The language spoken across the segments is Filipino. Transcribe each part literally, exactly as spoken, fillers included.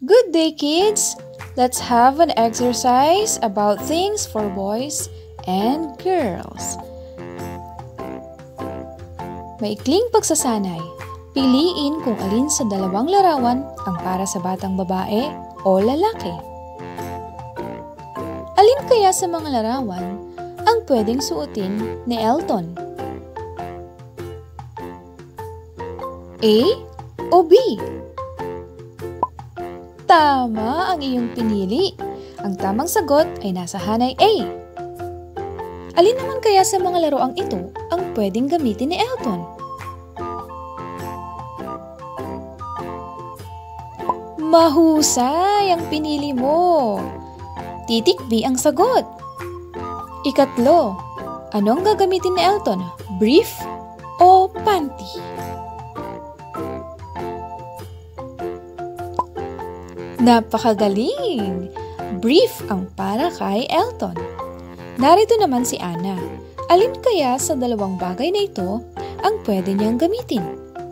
Good day, kids! Let's have an exercise about things for boys and girls. Maikling pagsasanay. Piliin kung alin sa dalawang larawan ang para sa batang babae o lalaki. Alin kaya sa mga larawan ang pwedeng suotin ni Elton? A o B? Tama ang iyong pinili. Ang tamang sagot ay nasa hanay A. Alin naman kaya sa mga laruang ito ang pwedeng gamitin ni Elton? Mahusay ang pinili mo. Titik B ang sagot. Ikatlo, anong gagamitin ni Elton? Brief o panty? Napakagaling! Brief ang para kay Elton. Narito naman si Anna. Alin kaya sa dalawang bagay na ito ang pwede niyang gamitin?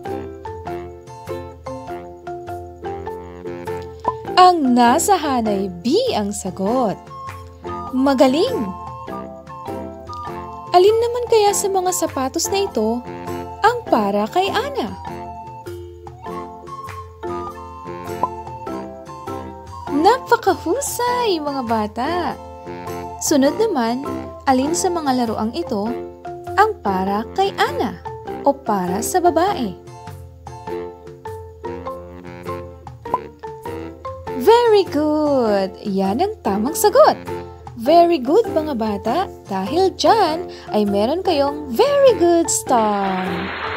Ang nasa hanay B ang sagot. Magaling! Alin naman kaya sa mga sapatos na ito ang para kay Anna? Napakahusay, mga bata! Sunod naman, alin sa mga laruang ito ang para kay Anna o para sa babae? Very good! Yan ang tamang sagot. Very good, mga bata. Dahil dyan ay meron kayong very good star.